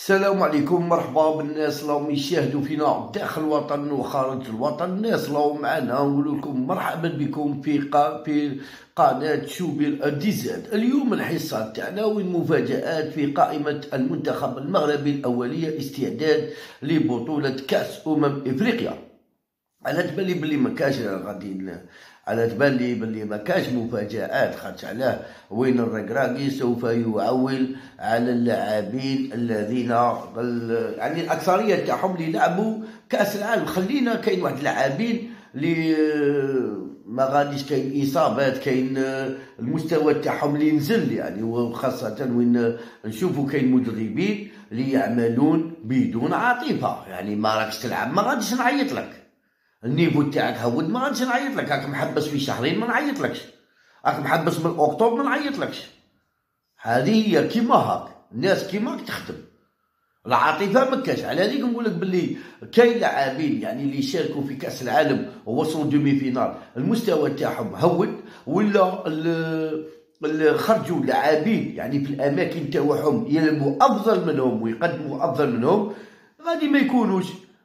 السلام عليكم، مرحبا بالناس اللي يشاهدوا فينا داخل الوطن وخارج الوطن. الناس اللي معنا نقول لكم مرحبا بكم في قناة شوبير ديزاد. اليوم الحصة تاعنا والمفاجآت في قائمة المنتخب المغربي الأولية استعداد لبطولة كأس أفريقيا. على تبان لي بلي مكاش غادي، على تبان لي بلي مكاش مفاجآت، خاطر علاه وين الركراكي سوف يعول على اللاعبين الذين يعني الأكثرية تاعهم اللي لعبوا كأس العالم. خلينا كاين واحد اللاعبين اللي ما غاديش، كاين إصابات، كاين المستوى تاعهم اللي نزل يعني، وخاصة وين نشوفوا كاين مدربين اللي يعملون بدون عاطفة. يعني ما راكش تلعب ما غاديش نعيط لك، النيفو تاعك هود ما غاديش نعيط لك، راك محبس في شهرين ما نعيطلكش، راك محبس من اكتوبر ما نعيطلكش. هذه هي كيما هاك الناس كيما هاك تخدم، العاطفه ما كاش. على هذيك نقول لك باللي كاين لاعبين يعني اللي شاركوا في كاس العالم ووصلوا دومي فينال المستوى تاعهم هود، ولا اللي خرجوا لاعبين يعني في الاماكن تاعهم يلعبوا افضل منهم ويقدموا افضل منهم، غادي ما يكونوش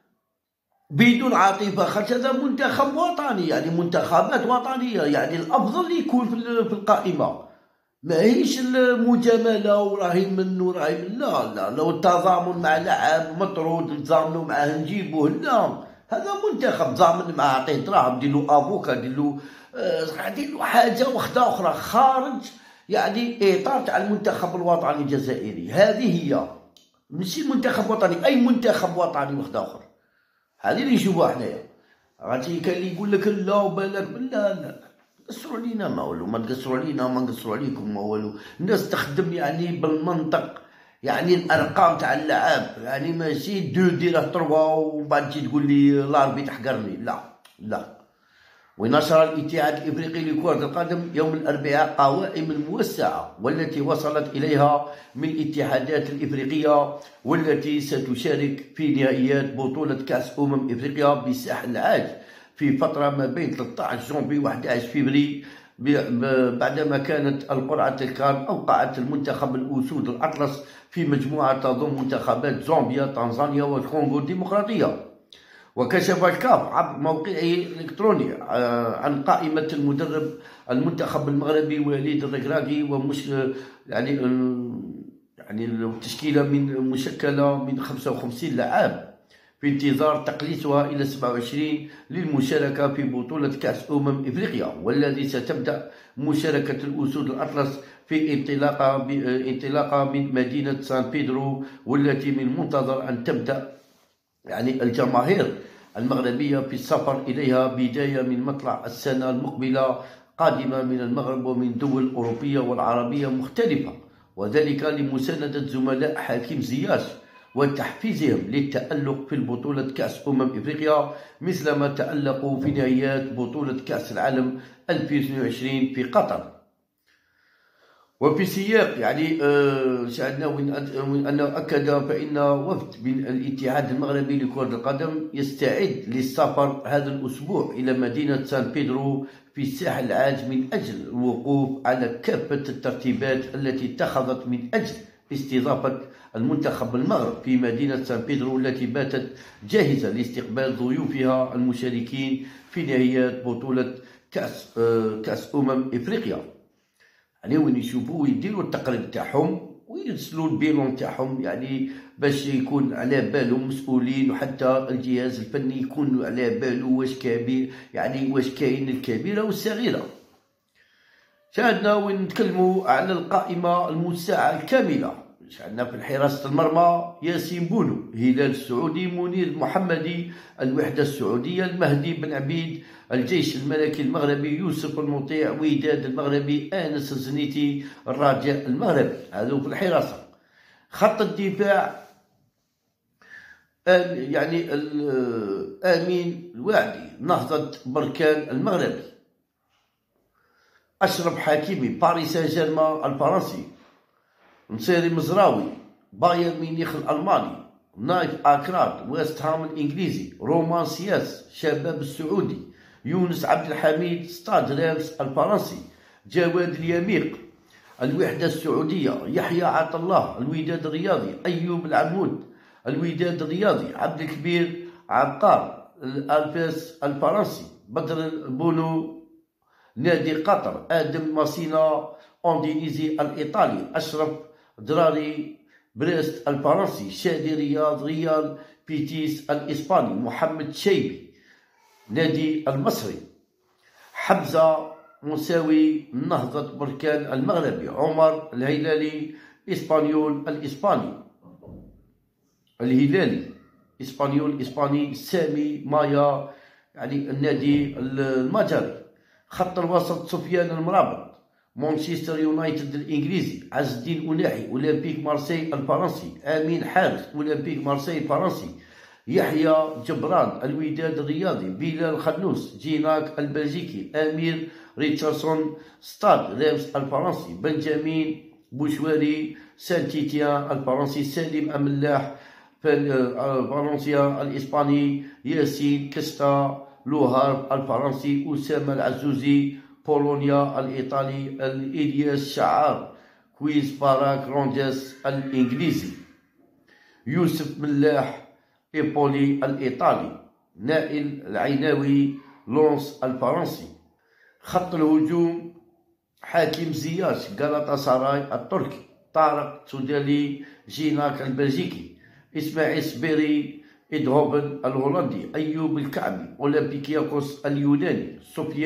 بدون عاطفة. خاطر هذا منتخب وطني، يعني منتخبات وطنية، يعني الأفضل يكون في القائمة، ماهيش المجاملة وراهي من وراهي من. لا لو التضامن مع لاعب مطرود نتضامنوا معاه نجيبوه، لا هذا منتخب تضامن معاه، عطيه دراهم، ديرلو افوكا، ديرلو حاجة وحدة أخرى خارج يعني إطار تاع المنتخب الوطني الجزائري. هذه هي ماشي منتخب وطني، أي منتخب وطني وحدة أخرى. هذه اللي نشوفوها حنايا. عرفتي كاين اللي يقول لك لا وبالك، لا قصروا علينا ما والو، ما تقصروا علينا وما نقصروا عليكم ما والو. الناس تخدم يعني بالمنطق، يعني الارقام تاع اللعاب، يعني ماشي دو ديره تروا ومن بعد تجي تقول لي لاربي تحقرني. لا. ونشر الاتحاد الافريقي لكرة القدم يوم الاربعاء قوائم الموسعة والتي وصلت اليها من الاتحادات الافريقية والتي ستشارك في نهائيات بطولة كأس افريقيا بساحل العاج في فترة ما بين 13 جونفي و 11 فبراير، بعدما كانت القرعة الكان أوقعت المنتخب الأسود الأطلس في مجموعة تضم منتخبات زامبيا، تنزانيا والكونغو الديمقراطية. وكشف الكاف عبر موقعه الإلكتروني عن قائمة المدرب المنتخب المغربي وليد الركراكي، ومش يعني التشكيلة مشكلة من 55 لاعب في انتظار تقليصها إلى 27 للمشاركة في بطولة كأس إفريقيا، والذي ستبدأ مشاركة الأسود الأطلس في انطلاقة من مدينة سان بيدرو، والتي من المنتظر أن تبدأ يعني الجماهير المغربية في السفر إليها بداية من مطلع السنة المقبلة، قادمة من المغرب ومن دول أوروبية والعربية مختلفة، وذلك لمساندة زملاء حكيم زياش وتحفيزهم للتألق في البطولة كأس إفريقيا مثلما تألقوا في نهائيات بطولة كأس العالم 2022 في قطر. وفي سياق يعني شاهدنا وين أنه أكد فإن وفد من الاتحاد المغربي لكرة القدم يستعد للسفر هذا الأسبوع إلى مدينة سان بيدرو في الساحل العاج من أجل الوقوف على كافة الترتيبات التي اتخذت من أجل استضافة المنتخب المغرب في مدينة سان بيدرو، التي باتت جاهزة لاستقبال ضيوفها المشاركين في نهائيات بطولة كأس إفريقيا. يعني وين يشوفوا ويديروا التقرير تاعهم ويرسلوا البيلون تاعهم، يعني باش يكون على بالهم مسؤولين، وحتى الجهاز الفني يكون على باله واش كبير، يعني واش كاين الكبيرة والصغيرة. شاهدنا وين نتكلموا على القائمة الموسعة الكاملة. عندنا في حراسة المرمى ياسين بونو، هلال السعودي منير محمدي، الوحدة السعودية المهدي بن عبيد، الجيش الملكي المغربي يوسف المطيع، وداد المغربي آنس الزنيتي، الرجاء المغربي. هذو في الحراسة. خط الدفاع يعني آمين الوعدي، نهضة بركان المغربي، أشرف حكيمي باريس سان جيرمان الفرنسي، نصيري مزراوي بايرن ميونخ الألماني، نايف أكراد ويست هام الإنجليزي، رومان سياس شباب السعودي، يونس عبد الحميد ستاد ريمس الفرنسي، جواد اليميق الوحدة السعودية يحيى عطا الله الوداد الرياضي، أيوب العمود الوداد الرياضي، عبد الكبير عبقار الألفاس الفرنسي، بدر البونو نادي قطر، آدم ماسينا أوندينيزي الإيطالي، أشرف دراري بريست الفرنسي، شادي رياض ريال بيتيس الإسباني، محمد شيبي نادي المصري، حمزة مساوي نهضة بركان المغربي، عمر الهلالي إسبانيول الإسباني إسبانيول إسباني، سامي مايا يعني النادي المجري، خط الوسط سفيان المرابط مانشستر يونايتد الإنجليزي، عز الدين أناحي أولمبيك مارسي الفرنسي، أمين حارس أولمبيك مارسي الفرنسي، يحيى جبران الوداد الرياضي، بلال خنوس جيناك البلجيكي، أمير ريتشاردسون ستاد ريمس الفرنسي، بنجامين بوشواري سانتيتيان الفرنسي، سالم أملاح فالنسيا الإسباني، ياسين كستا لوهار الفرنسي، أسامة العزوزي بولونيا الإيطالي، الإلياس شعار كويز باراك رونجيس الإنجليزي، يوسف ملاح إيبولي الإيطالي، نائل العيناوي لونس الفرنسي، خط الهجوم حاكم زياش غالاتا ساراي التركي، طارق سودالي جيناك البلجيكي، إسماعيل سبيري إدهوبن الهولندي، أيوب الكعبي أولمبيكياكوس اليوناني،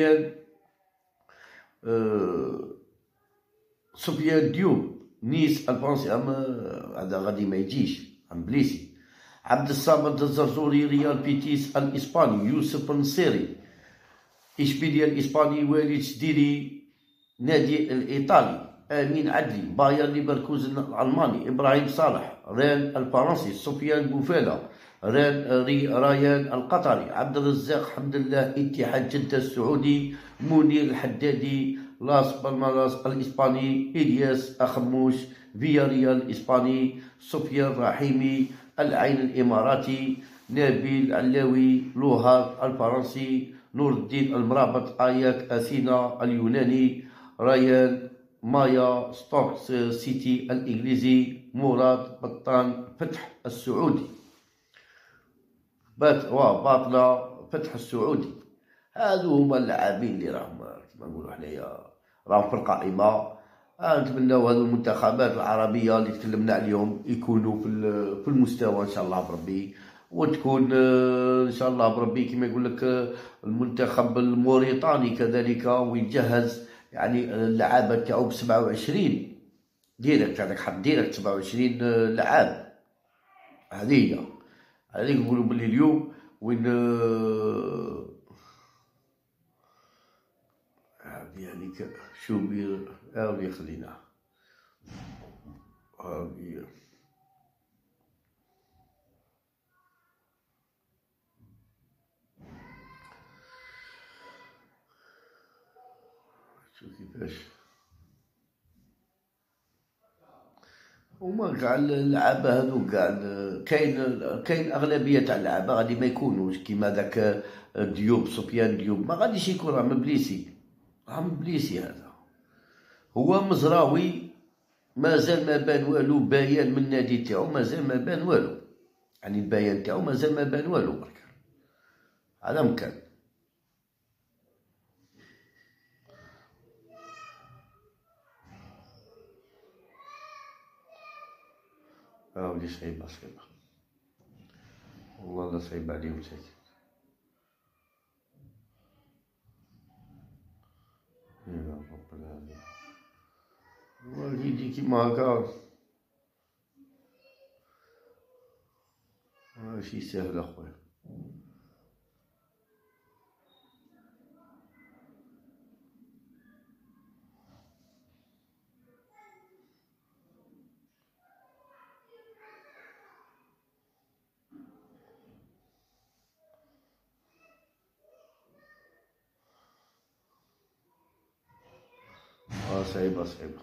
سفيان ديوب نيس الفرنسي، هذا غادي ما يجيش عن بليسي، عبد الصمد الزرزوري ريال بيتيس الإسباني، يوسف النصيري إشبيليا الإسباني، والد شديري نادي الإيطالي، أمين عدلي باير ليفركوزن الألماني، إبراهيم صالح ران الفرنسي، سفيان بوفالا رايان القطري، عبد الرزاق حمد الله اتحاد جدة السعودي، منير الحدادي لاس بالماراس الإسباني، إلياس أخموش فياريال الإسباني، سفيان رحيمي العين الإماراتي، نبيل علاوي لوهار الفرنسي، نور الدين المرابط آياك أثينا اليوناني، ريان مايا ستوك سيتي الإنجليزي، مراد بطان فتح السعودي، باطلة فتح السعودي. هادو هما اللاعبين اللي راهم كما نقولو حنايا راهم في القائمة. نتمناو هادو المنتخبات العربية اللي تكلمنا عليهم يكونوا في المستوى إن شاء الله بربي، وتكون إن شاء الله بربي كما يقولك المنتخب الموريتاني كذلك ويجهز يعني اللعابة تاعو ب27 ديريكت، هذاك حط ديريكت 27 لعاب. هذه نقولو بلي اليوم وين يعني شو بير اللي خلينا شو كيفاش هما كاع اللعابة هادو كاع كاين أغلبية تاع اللعابة غادي ما يكونوش كيما داك ديوب سفيان ديوب، ما غاديش يكون راه مبليسي، هذا هو مزراوي مازال ما بان والو باين من النادي تاعو، مازال ما بان والو، يعني البيان تاعو مازال ما بان والو برك، هذا مكان. ولي صعيبة والله لا صعيبة عليهم ساكن. يا رب العالمين والدي كيما هكا ماشي ساهل اخويا. صعيبة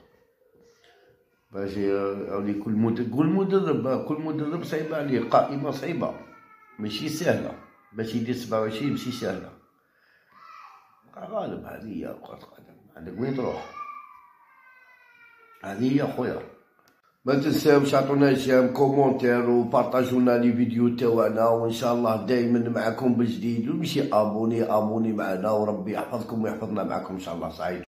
باش يعني كل مدرب صعيبة عليه، قائمة صعيبة ماشي سهلة، باش يدير 27 ماشي سهلة. غالب هذه هي كرة القدم، عندك وين تروح. هذه هي خويا. ما تنساوش عطونا جيم كومونتير وبارطاجونا لي فيديو تاعنا، وان شاء الله دائما معكم بجديد، ومشي ابوني معنا، وربي يحفظكم ويحفظنا معكم ان شاء الله. سعيد.